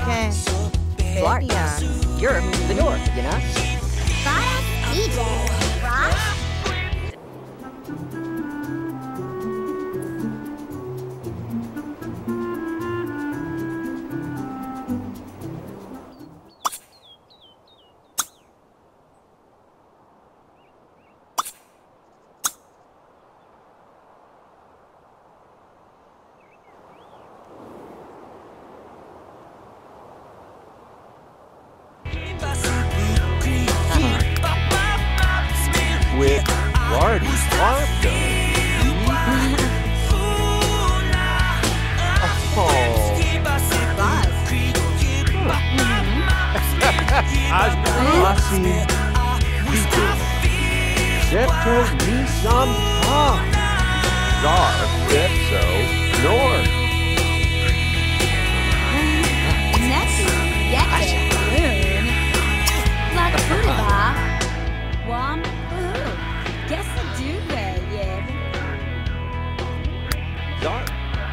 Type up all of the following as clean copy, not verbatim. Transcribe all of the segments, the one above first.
Okay. Smart. You're the door, you know? Badass DJ, rock? With Lardy Martha. Asmasi Vito. Septo Nisam Tom. Zar Pepso North. Nessie, Yeke, Loon, Black Buddha, Wam, Boo, Guess the Duve, Yib. Zar.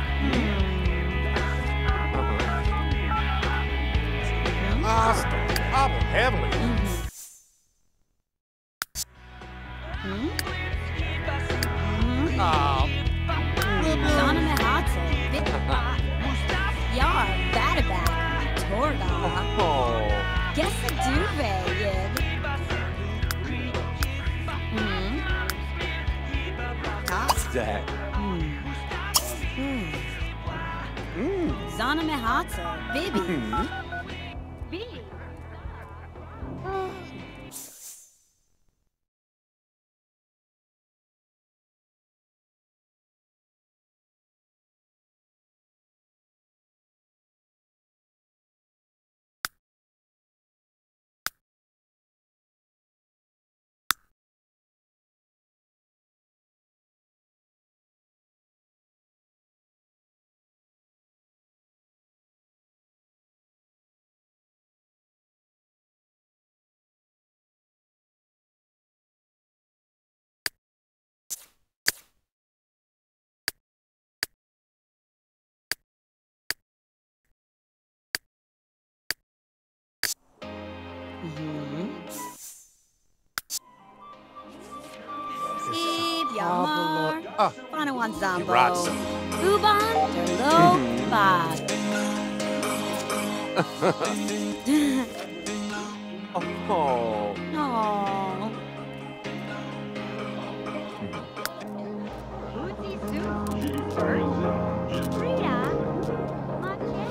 I'm heavily. Zana Mehatze, Yar, Badabak, Torga, Oh. Guess the Duve, Yib. That. Zana Mehatze, Bibi. Bibi. Ib, Yamar, Panawan Zambo, Ratsa. Uban, Derlo, Bad. Oh. No. Rita, Mache.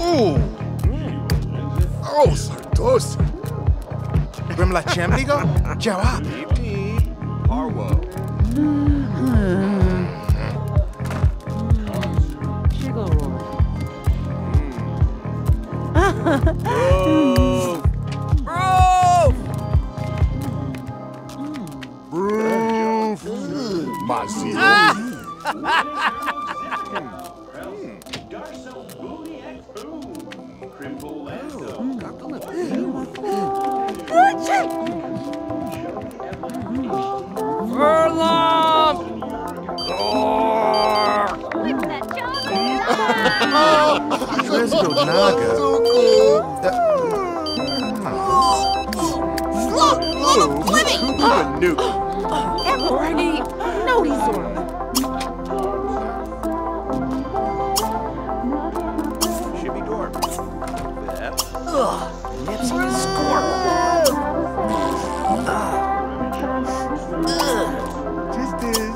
Oh, sartos. Rem la chambrigo? Jawab. Deep, deep. Harwo. Roof. Mazio. Let's go, Naga. Nude. Everybody, no, he's Shibby door. That. Nipsey and Scorp. Just this.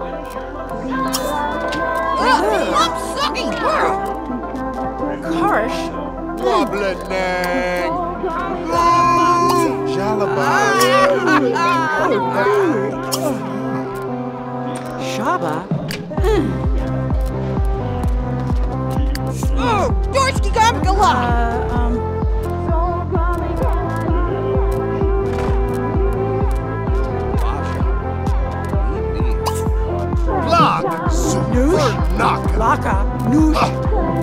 I'm sucking. Karsh. Wobbling. Jalaba. Shaba. Oh, Dorsky Gomgala. Lock. Super knock. Laka. Noosh.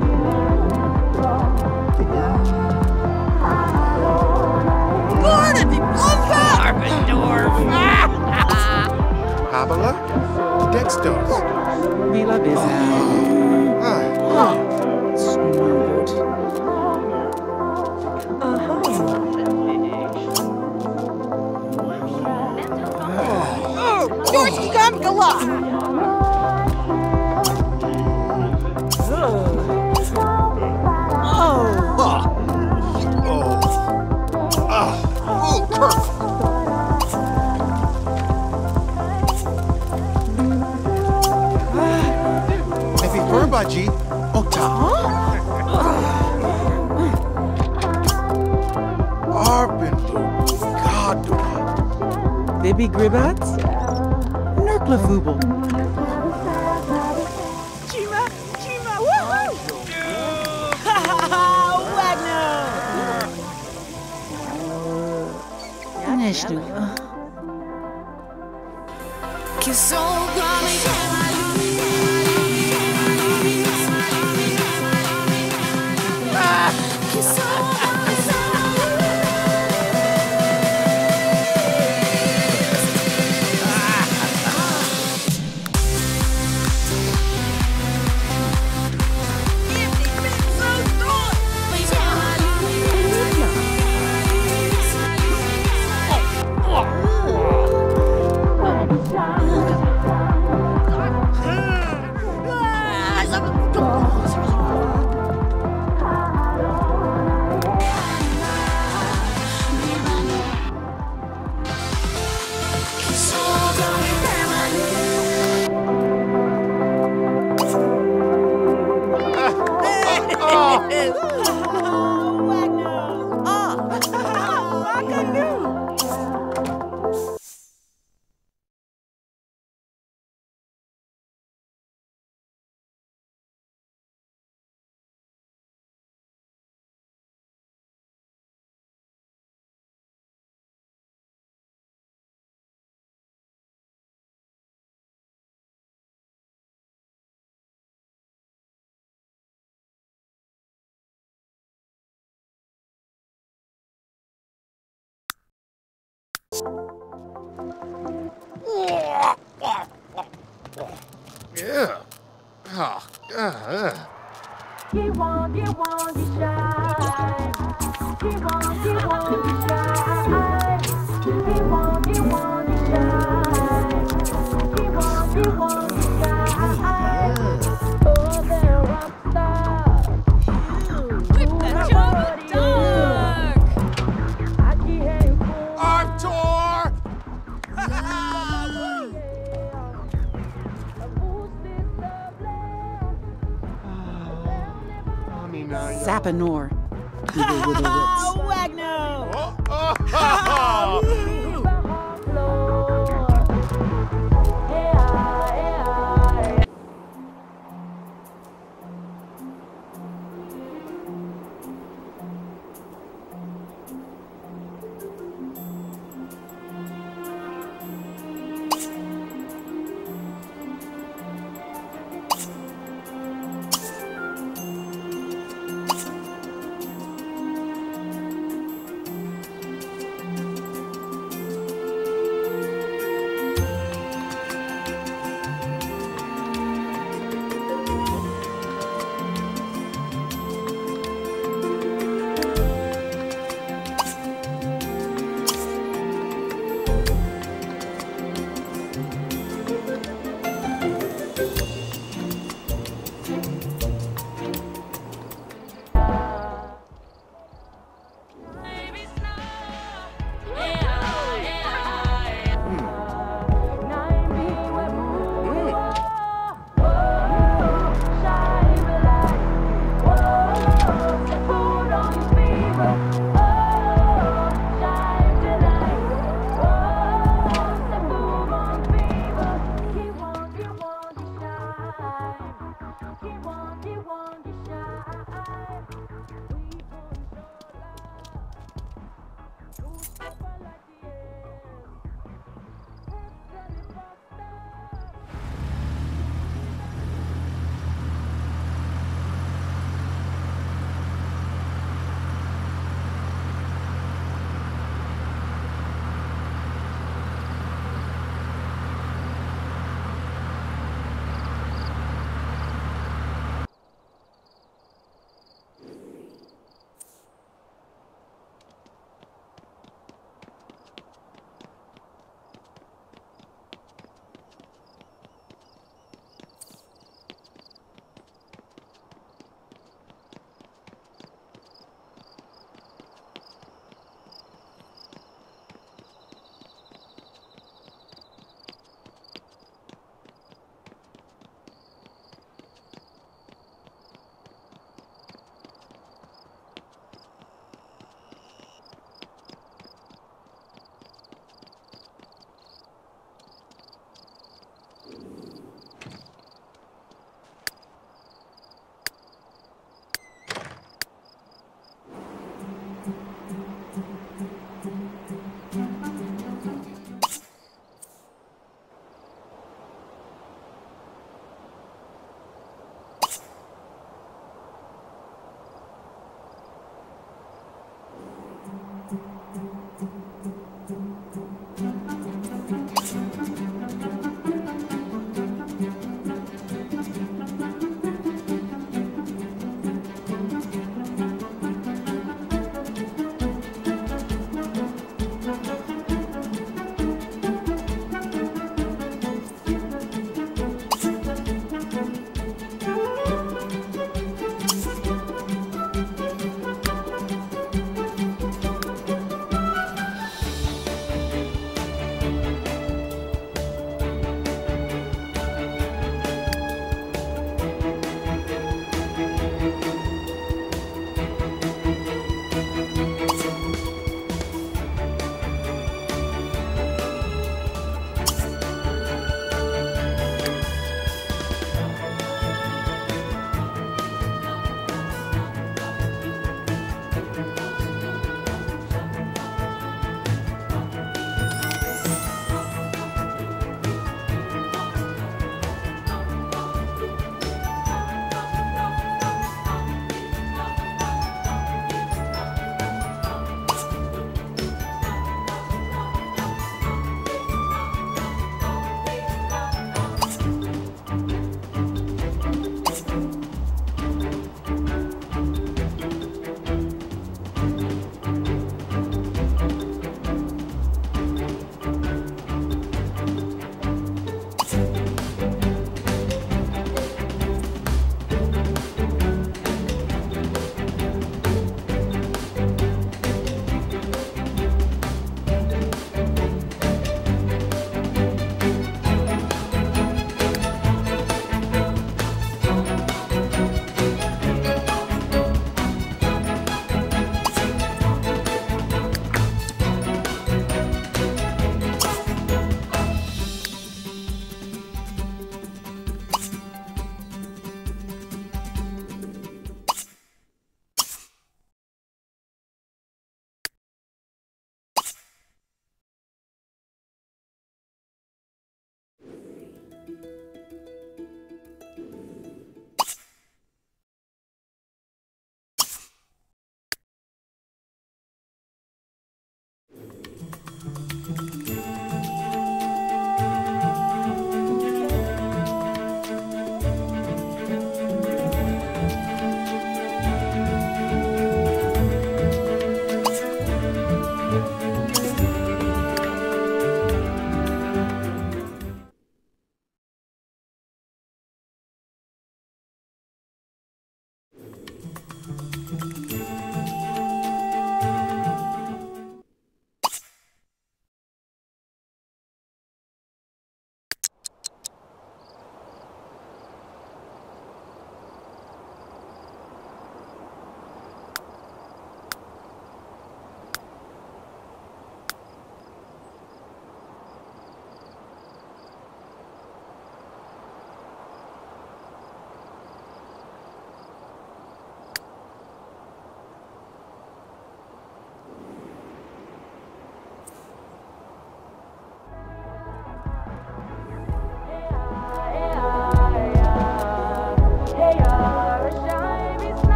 Habala. Dextos. Mila Bizak. Snood. Oh, Dorsky Gomgala. Baji, Ota. Arbindu, Kadua. Baby Gribbats? Nurklafubel. Chima, woohoo! Wagner! Nishnu. Yeah. Oh, You want to shine. You want to shine. You want to shine. You want to shine. Oh, they're rock stars. Whip the jungle dog! I can't hear you. Arthur! me now, y'all. Sapinor. Wiggle, wiggle, wits. Wagner!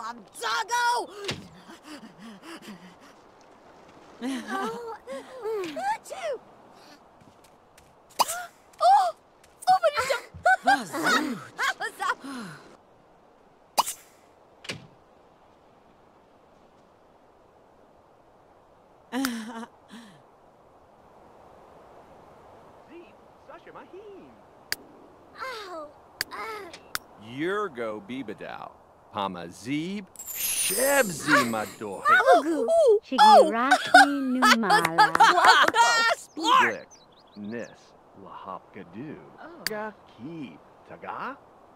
Doggo! Oh, achoo! Oh! Oh, Zeeb, Sasha Mahim. Ow! Yurgo Bibadow. Pama Zeeb, Shebzi Mador. Chigirashni Numala. Splick, Nis, Lahapkadu. Gaki, Taga.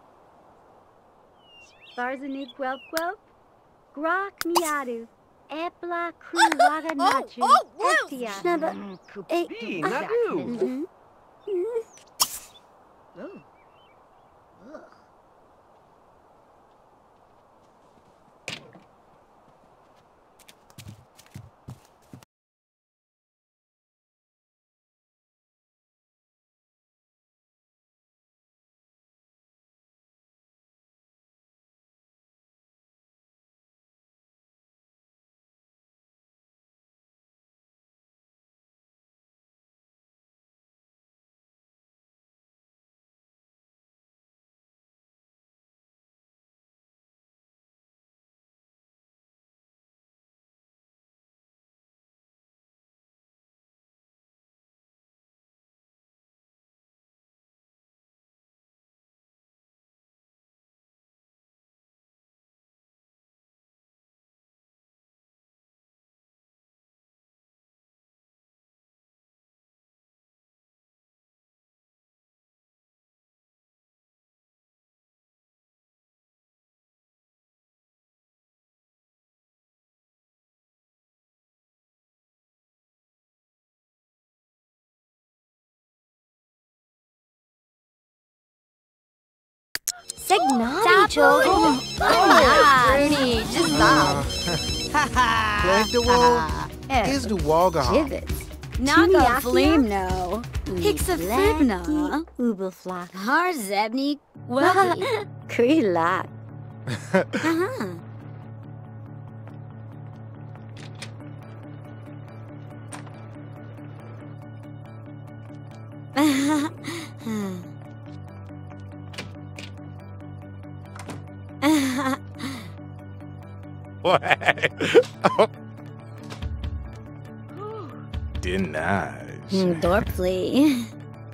Sarzani Quelp Quelp. Grak Miadu. Epla Kruwaga Nachu. Estia. Snubba. Kupi, Nadu. Signal, Joe. Rudy, just stop. Plague the wolf is the Walgaham. Jibbits. Naga flame no. Hixa Fibna. Ubelflak. Har Zebni. Well, Krelak. Denies. Dorpley.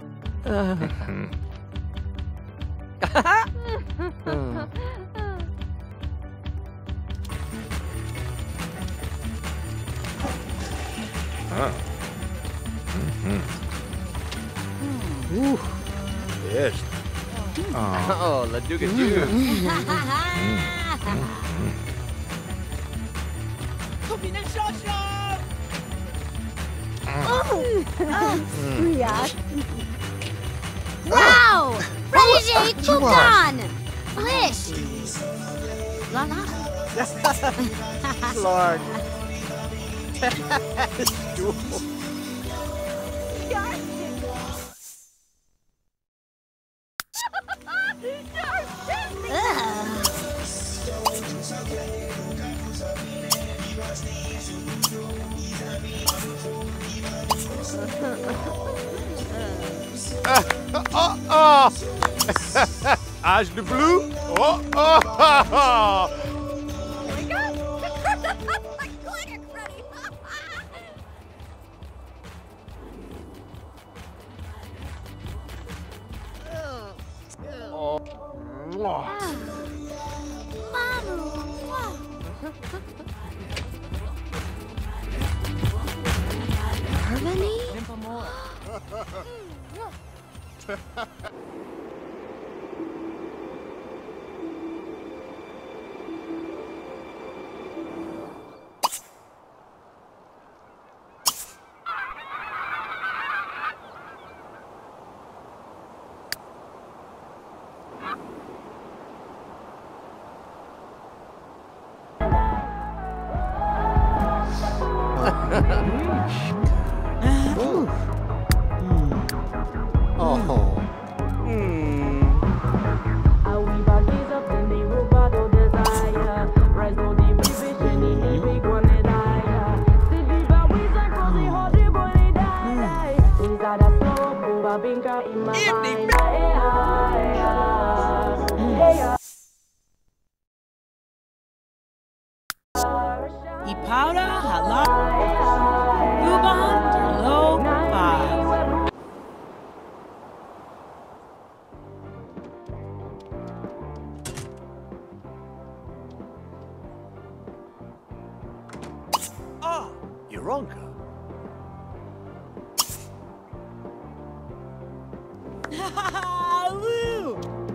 Ooh. Yes. Oh, La Duga Doo. Wow! Ready, Kukan! Flish! La la. Lord. As the blue. Oh, oh. Bronca. Woo!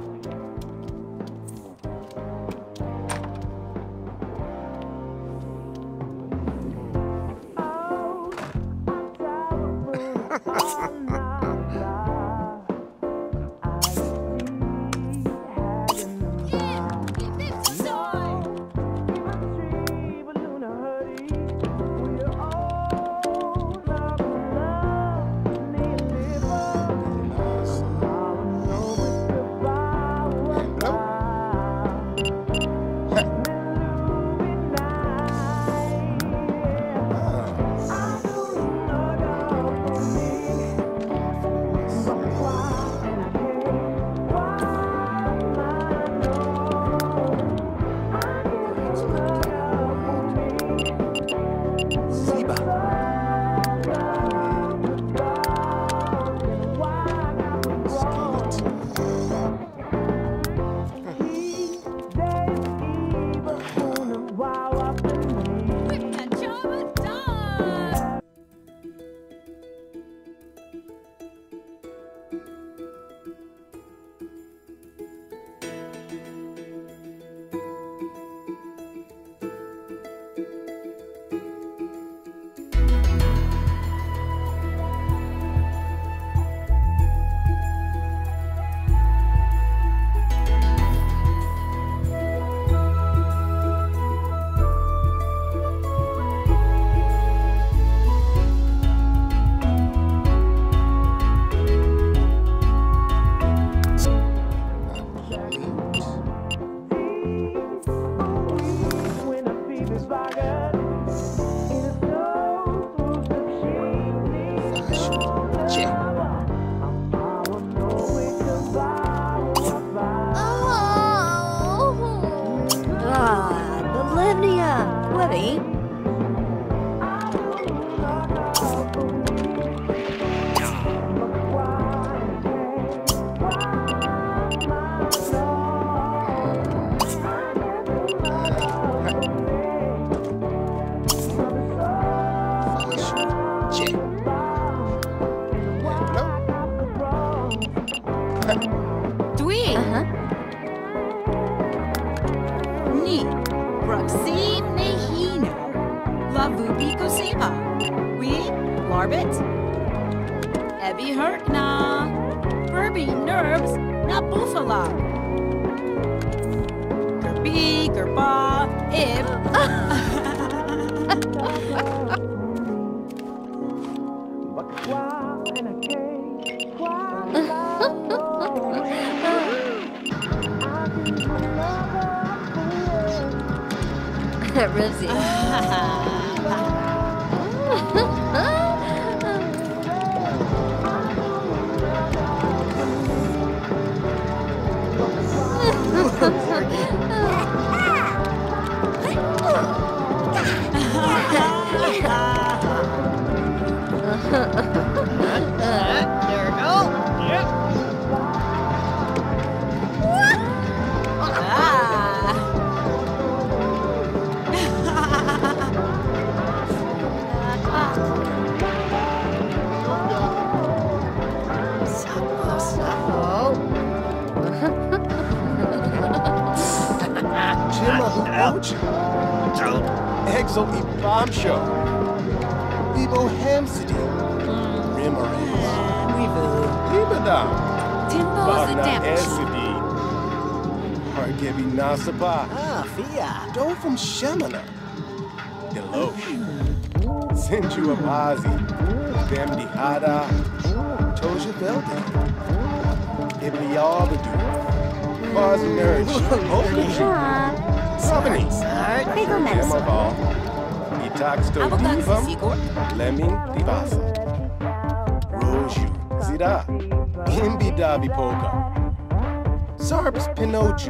Exo e bombshell. Bibo Hamsidi. Rimaris. Libadam. Timbo's a damage. Esidi. Hargebi Nasaba. Fia. Do from Shemana. Delosh. Senju Abazi. Demdi Hada. Toja Veldi. Ibli Albadu. Quasi Nerd. Sabani. Prego Medicine. Demabal. Itaxto Divam. Lemin Divasa. Roju. Zira. Imbidavi Polka. Sarbs Pinochu.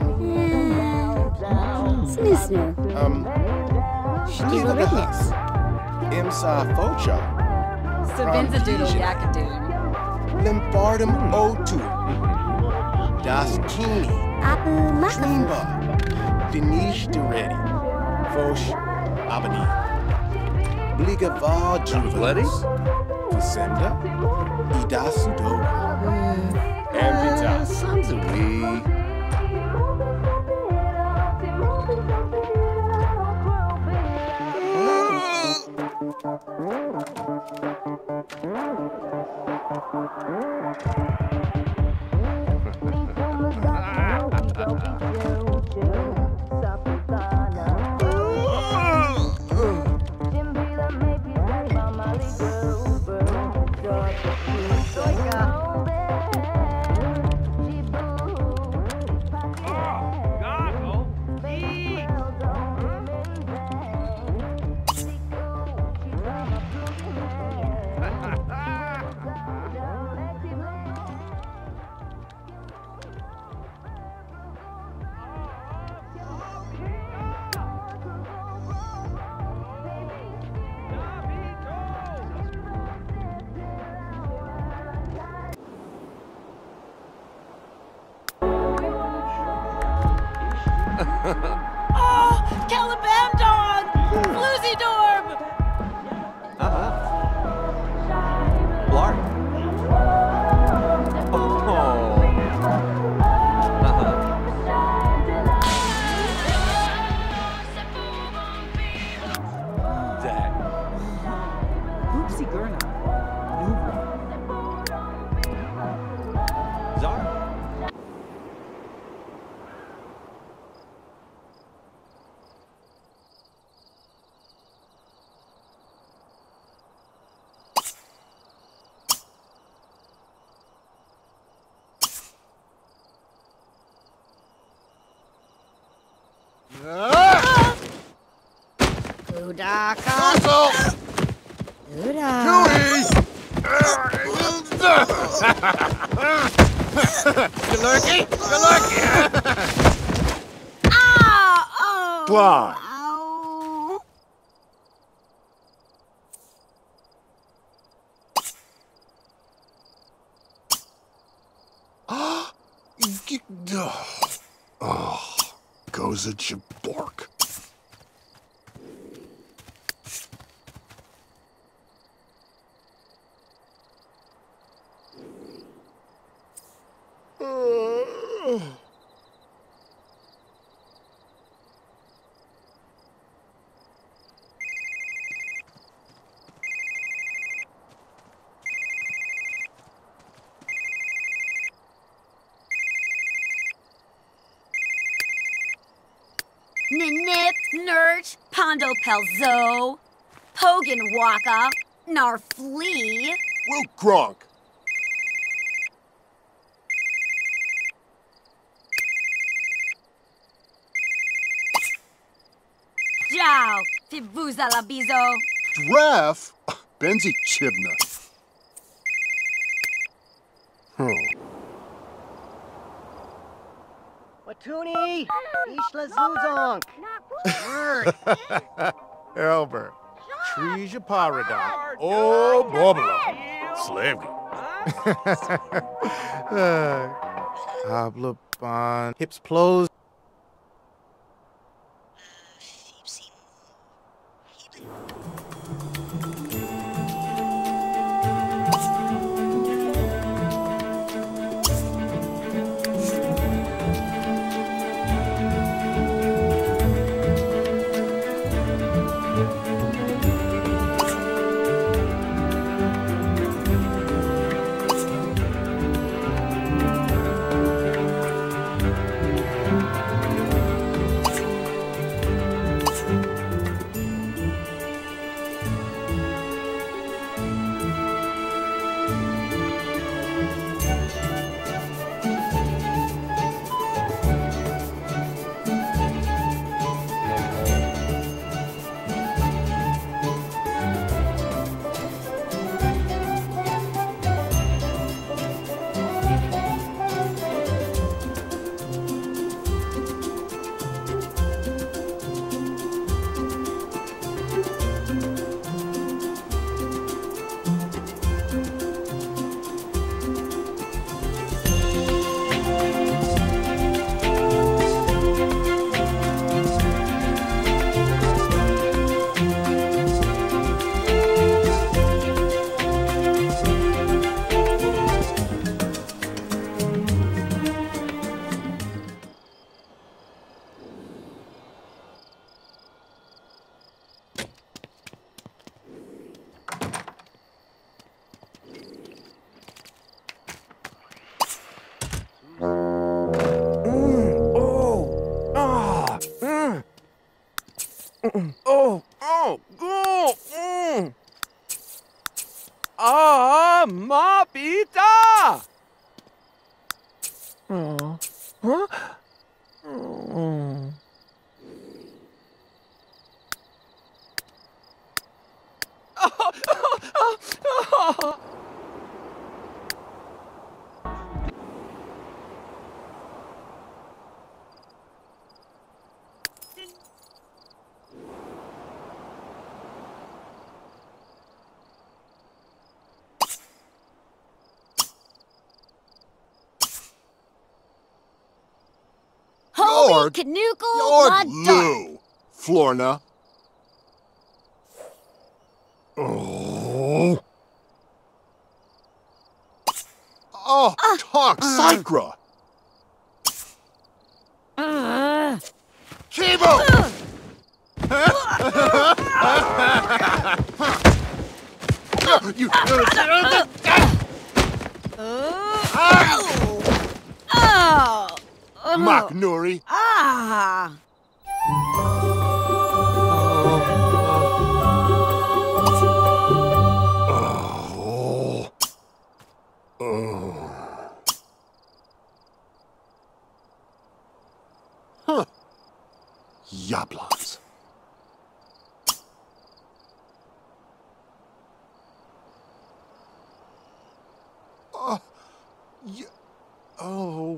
Snoo. Shnivagahas. Imsa Focha. Savinza Doodle Yakadoon. Lymphartum O2. Das Kini. Abu Makafu. Trimba. Dinish Deredi. Fosh Abadi. Bligavar Juvenus. Vicenda. Idas Do. Ambita. Sons of we. Oh, Caliban dog! Floozy Dorb! Blark. Oh. That. Oopsie Gurna. Nude. Zar. Udaka. Uda. Galurky! Galurky! Oh! Climb. Ow. Oh, goes a jabork. Nip, Nurt, Pondo Pelzo, Pogan Waka, Narflee. Will Gronk. Ciao, Fibuza Labizo. Giraffe. Benzi Chibna. Watuni! Ishla Zuzonk! Elber. Treja Paradon. Oh, Bobbler. Slavey. Hablabon. Hips closed. Oh, oh, oh, Ah, mapita! Oh. Huh? Holy Lord. Canuckle Lord la dart. Lou. Florna. Oh. Oh, talk, Sycra. Chivo! You. Mock Nuri. Ah! Oh. Oh. Huh. Yablans. Oh. Oh.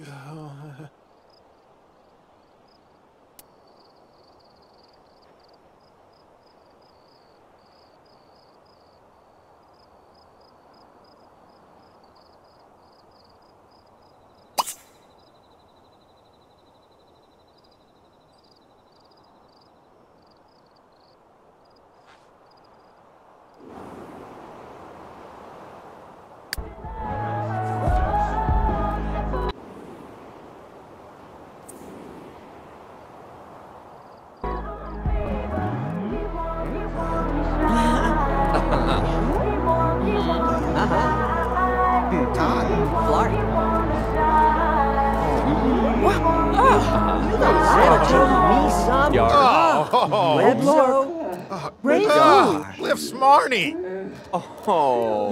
Flart. Me some. Oh. Webzo. Radar. Lift Smarty. Oh.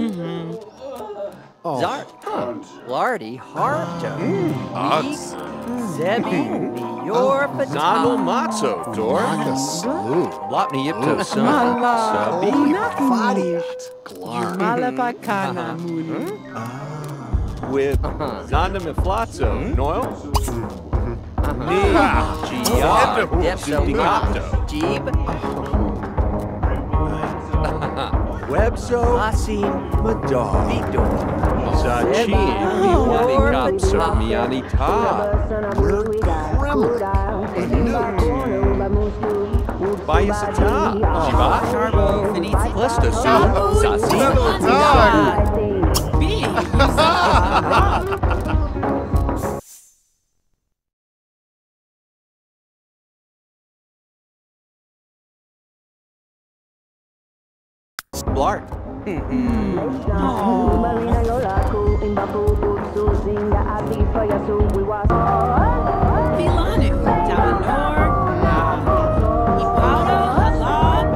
Zart. Flarty. Harto. Ox. Zebi. Your Nano potato. matzo, Dor. Salute. Lopni yipto son. Sabi. Glark. Malapakana muni. With Zanda Miflatzo, Noel. Ni. Gia. Depso. Dicapto. Jeeb. Webzo. Asim. Madar. Victor. Sachin. Miwani Kapso. Miani Ta. Bayasata. Shiva. Charbo, Finizzi. Plesta Su. Sasi. Blart. Milano, Damanor, Ipaudo, Halab,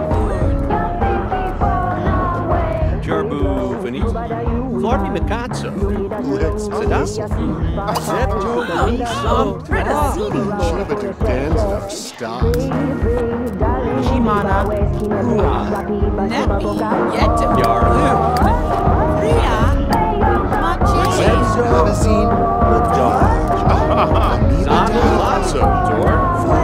Jarbu Finizzi. Florby Mikatso. Sadasa. Zepto Misam. Chiba do dance of stocks. Shimana, Rua, Nepi, Yeto, Yaru. Ria, Machi, Magazine. Zana Lazzo, Dor.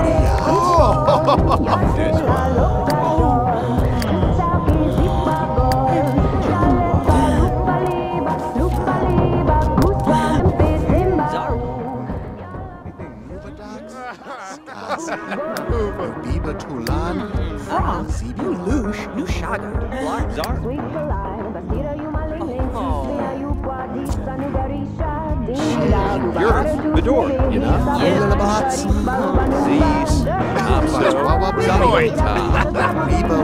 Biba Tulan. New Lush. New Shaga. Flart. Zar. You're Bedor, you know? Lillabots. Z's. Apso. Zamita. Biba.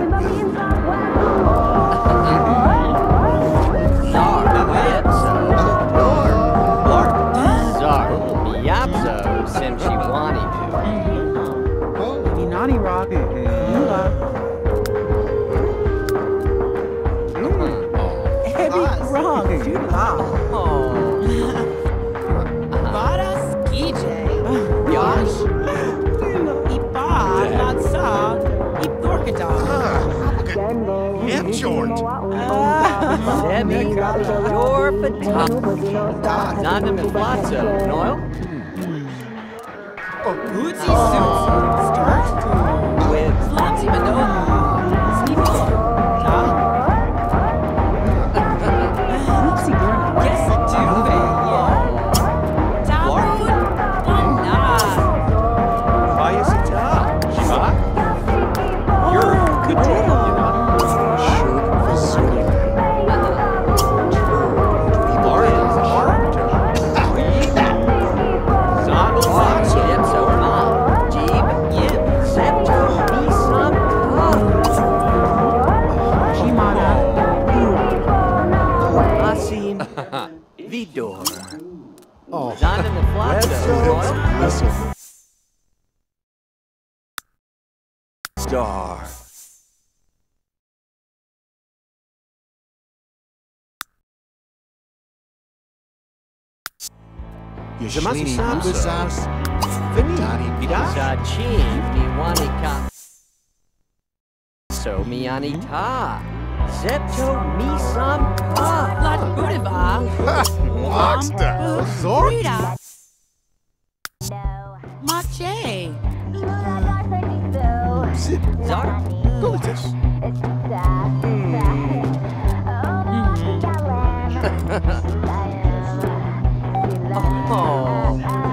Zar. Webzo. Blart. Zar. Yapzo. Simchiwani. Minani Rock, dog. Hip short. Demi Dorfata. Zanda Miflazo, Noel. Bootsy suits. Skirt. With Flansy Manoa. Sneepo. Dog. Oopsie girl. Guess duvet. Yeah. Taboon. Banana. Bayasita. Shima. You're couture, you know. Shirt Vasily. Lawrence. Arthur. Zana Lotso. Yep, so Jeeb. Yep. Septo. Misam. Shimada. Asim. Vidor. Oh, Zanda Miflazo, Noel. listen. Star. Yashlini Samsa. Ubazas. Vinny. Ida. Zachim. Miwanika. So Mianita. Septo. Misam. Lat Budiva. Lockstep. Zork. Rita. No. Mache. Zar. Golitis. Oh.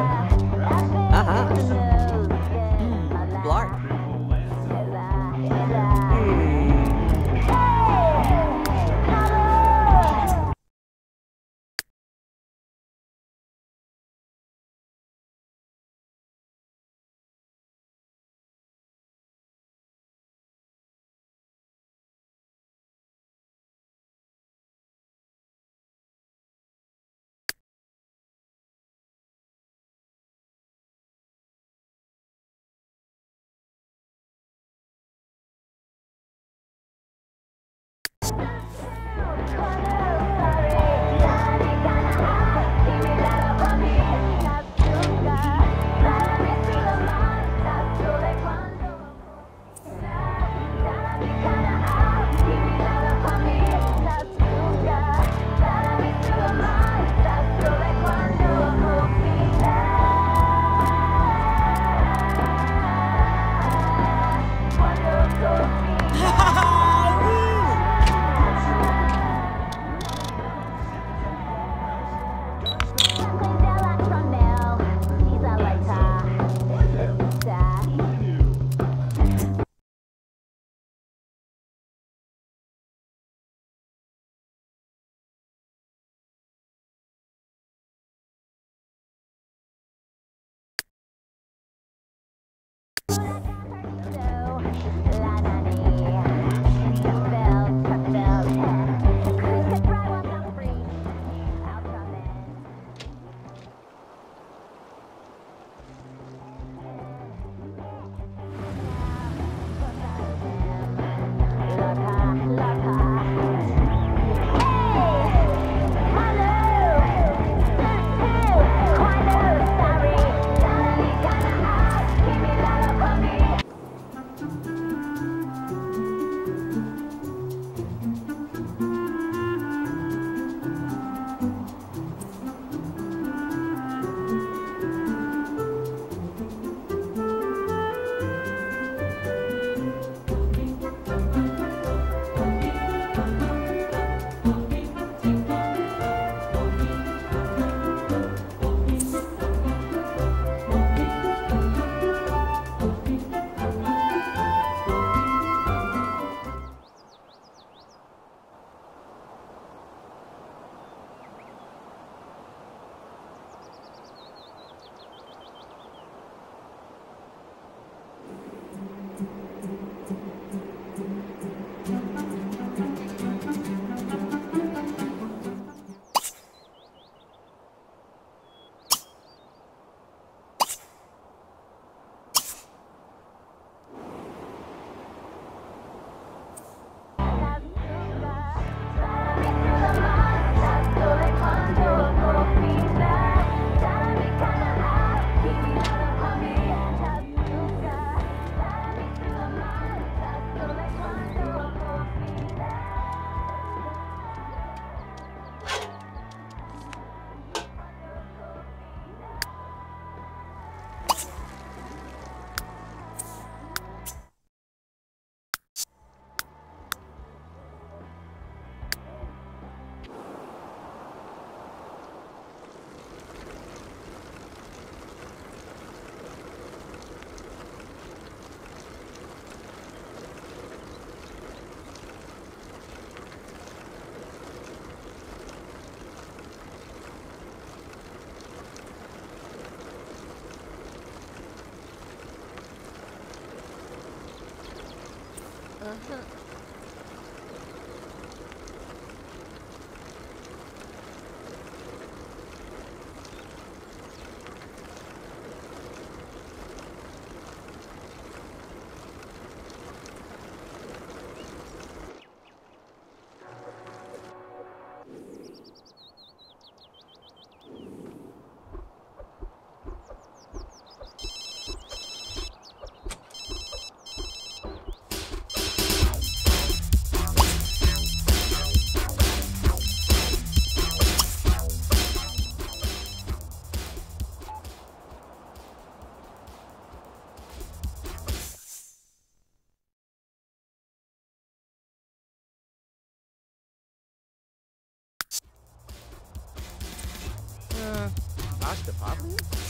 Pasta pop.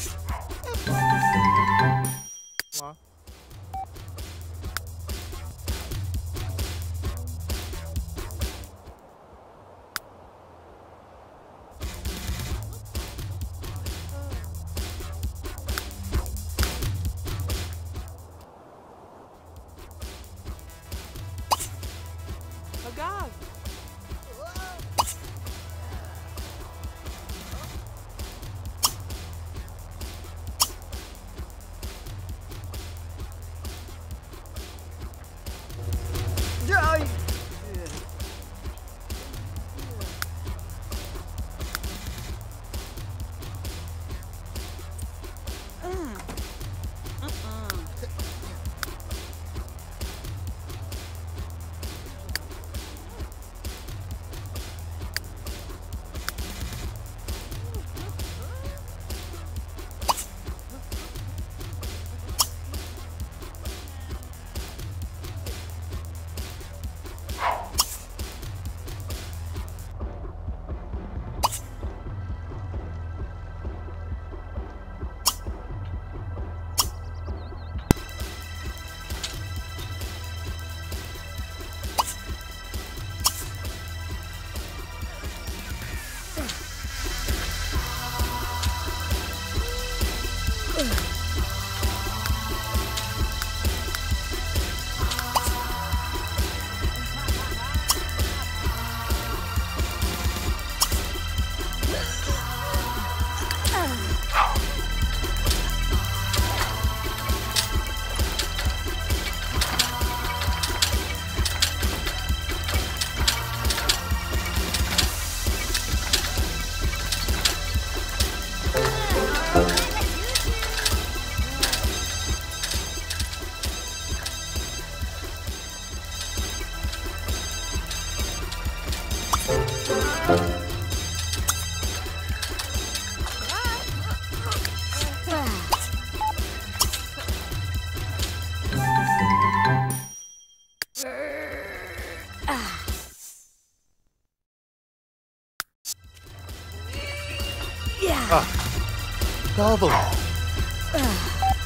Well, Agag. Double.